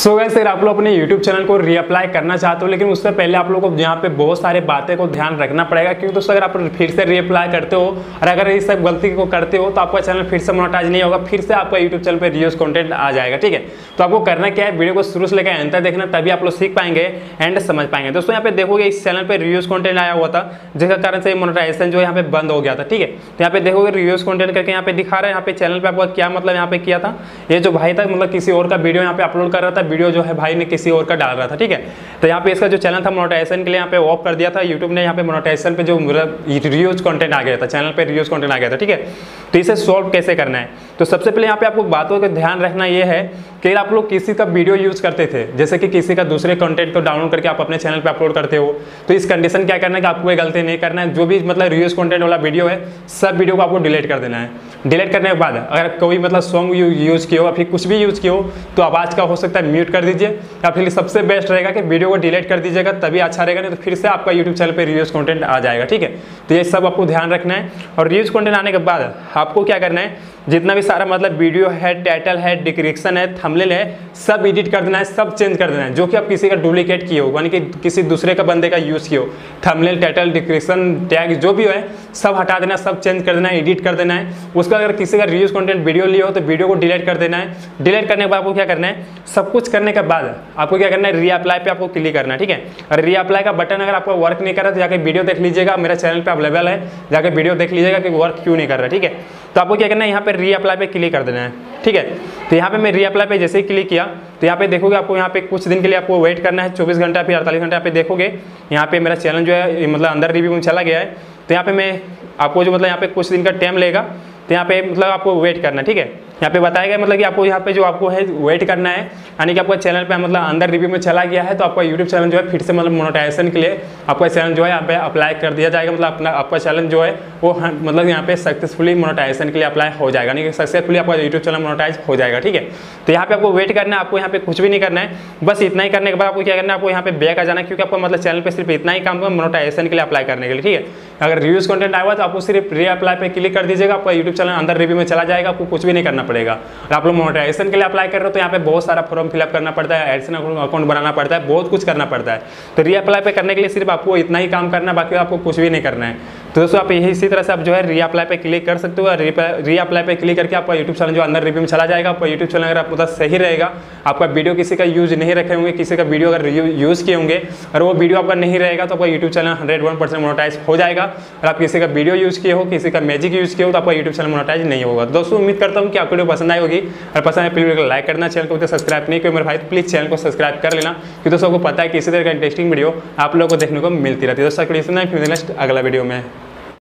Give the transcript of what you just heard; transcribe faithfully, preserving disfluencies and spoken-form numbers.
So guys अगर आप लोग अपने यूट्यूब चैनल को रीअप्लाई करना चाहते हो, लेकिन उससे पहले आप लोगों को यहाँ पे बहुत सारे बातें को ध्यान रखना पड़ेगा, क्योंकि दोस्तों अगर आप फिर से रीअप्लाई करते हो और अगर इस सब गलती को करते हो तो आपका चैनल फिर से मोनेटाइज नहीं होगा, फिर से आपका यूट्यूब चैनल पर रीयूज कंटेंट आ जाएगा। ठीक है, तो आपको करना क्या है, वीडियो को शुरू से लेकर एंड तक देखना, तभी आप लोग सीख पाएंगे एंड समझ पाएंगे। दोस्तों यहाँ पे देखोगे इस चैनल पर रीयूज कंटेंट आया हुआ था, जिसका कारण से मोनेटाइजेशन जो है यहाँ पे बंद हो गया था। ठीक है, तो यहाँ पे देखोगे रीयूज कंटेंट करके यहाँ पे दिखा रहा है, यहाँ पे चैनल पे आपका क्या मतलब यहाँ पे किया था, ये जो भाई था मतलब किसी और का वीडियो यहाँ पे अपलोड कर रहा था, वीडियो जो है भाई ने किसी और का डाल रहा था। ठीक है, तो यहाँ पे इसका जो चैनल था मोनेटाइजेशन के लिए यहाँ पे ऑफ कर दिया था यूट्यूब ने, यहाँ पे मोनेटाइजेशन पे जो रीयूज कंटेंट आ गया था, चैनल पे रीयूज कंटेंट आ गया था। ठीक है, तो इसे सॉल्व कैसे करना है, तो सबसे पहले यहाँ पे आपको बातों का ध्यान रखना ये है कि आप लोग किसी का वीडियो यूज करते थे, जैसे कि किसी का दूसरे कंटेंट को डाउनलोड करके आप अपने चैनल पे अपलोड करते हो, तो इस कंडीशन क्या करना है कि आपको ये गलती नहीं करना है। जो भी मतलब रीयूज कंटेंट वाला वीडियो है सब वीडियो को आपको डिलीट कर देना है। डिलीट करने के बाद अगर कोई मतलब सॉन्ग यूज किया हो या फिर कुछ भी यूज किया हो तो आवाज़ का हो सकता है म्यूट कर दीजिए, या फिर सबसे बेस्ट रहेगा कि वीडियो को डिलीट कर दीजिएगा, तभी अच्छा रहेगा, नहीं तो फिर से आपका यूट्यूब चैनल पे रीयूज कंटेंट आ जाएगा। ठीक है, तो ये सब आपको ध्यान रखना है। और रीयूज कंटेंट आने के बाद आपको क्या करना है, जितना भी सारा मतलब वीडियो है, टाइटल है, डिस्क्रिप्शन है, थंबनेल है, सब एडिट कर देना है, सब चेंज कर देना है। जो कि आप किसी का डुप्लीकेट किए हो, यानी कि किसी दूसरे का बंदे का यूज़ किए हो, थंबनेल, टाइटल, डिस्क्रिप्शन, टैग जो भी है सब हटा देना, सब चेंज कर देना है, एडिट कर देना है। उसका अगर किसी का रीयूज कंटेंट वीडियो लिया हो तो वीडियो को डिलीट कर देना है। डिलीट करने के बाद आपको क्या करना है, सब कुछ करने के बाद आपको क्या करना है, रीअप्लाई पे आपको क्लिक करना है। ठीक है, और रीअप्लाई का बटन अगर आपका वर्क नहीं कर रहा तो जाकर वीडियो देख लीजिएगा, मेरा चैनल पे अवेलेबल है, जाकर वीडियो देख लीजिएगा कि वर्क क्यों नहीं कर रहा है। ठीक है, तो आपको क्या करना है, यहाँ पे रीअप्लाई पे क्लिक कर देना है। ठीक है, तो यहाँ पे मैं रीअप्लाई पे जैसे ही क्लिक किया तो यहाँ पे देखोगे आपको यहाँ पे कुछ दिन के लिए आपको वेट करना है, चौबीस घंटा फिर अड़तालीस घंटा पे देखोगे यहाँ पे मेरा चैनल जो है मतलब अंदर रिव्यू में चला गया है। तो यहाँ पे मैं आपको जो मतलब यहाँ पे कुछ दिन का टाइम लेगा, तो यहाँ पे मतलब आपको वेट करना है। ठीक है, यहाँ पे बताया गया मतलब कि आपको यहाँ पे जो आपको है वेट करना है, यानी कि आपका चैनल पे मतलब अंदर रिव्यू में चला गया है तो आपका यूट्यूब चैनल जो है फिर से मतलब मोनेटाइजेशन के लिए आपका चैनल जो है यहाँ पे अप्लाई कर दिया जाएगा, मतलब अपना आपका चैनल जो है वो मतलब यहाँ पे सक्सेसफुली मोनेटाइजेशन के लिए अप्लाई हो जाएगा, यानी कि सक्सेसफुली आपका यूट्यूब चैनल मोनेटाइज हो जाएगा। ठीक है, तो यहाँ पे आपको वेट करना है, आपको यहाँ पे कुछ भी नहीं करना है, बस इतना ही करने के बाद आपको क्या करना है, आपको यहाँ पे बैक आ जाना है, क्योंकि आपका मतलब चैनल पे सिर्फ इतना ही काम है मोनेटाइजेशन के लिए अप्लाई करने के लिए। ठीक है, अगर रिव्यूज कंटेंट आएगा तो आपको सिर्फ रीअप्लाई पे क्लिक कर दीजिएगा, आपका यूट्यूब चैनल अंदर रिव्यू में चला जाएगा, आपको कुछ भी नहीं करना पड़ेगा। और आप लोग मोनेटाइजेशन के लिए अप्लाई कर रहे हो तो यहाँ पे बहुत सारा फॉर्म फिलअप करना पड़ता है, एडसेंस अकाउंट बनाना पड़ता है, बहुत कुछ करना पड़ता है। तो रीअप्लाई पे करने के लिए सिर्फ आपको इतना ही काम करना है, बाकी आपको कुछ भी नहीं करना है। तो दोस्तों आप यही इसी तरह से आप जो है रीअप्लाई पे क्लिक कर सकते हो, रीअप्लाई पे क्लिक करके आपका यूट्यूब चैनल जो अंदर रिव्यू में चला जाएगा। आपका यूट्यूब चैनल अगर आपका सही रहेगा, आपका वीडियो किसी का यूज नहीं रखे होंगे, किसी का वीडियो अगर यूज़ किए होंगे और वो वीडियो आपका नहीं रहेगा तो आपका YouTube channel hundred one percent monetize हो जाएगा। और आप किसी का वीडियो यूज़ किए हो, किसी का मैजिक यूज़ किए हो तो आपका यूट्यूब चैनल मोनेटाइज नहीं होगा। दोस्तों उम्मीद करता हूँ कि आपको वीडियो पसंद आई होगी, और पसंद है प्लीज लाइक करना, चैनल को सब्सक्राइब नहीं किया मेरे भाई तो प्लीज़ चैनल को सब्सक्राइब कर लेना, क्योंकि दोस्तों को पता है कि इसी तरह का इंटरेस्टिंग वीडियो आप लोगों को देखने को मिलती रहती है। दोस्तों फिर नेक्स्ट अगला वीडियो में।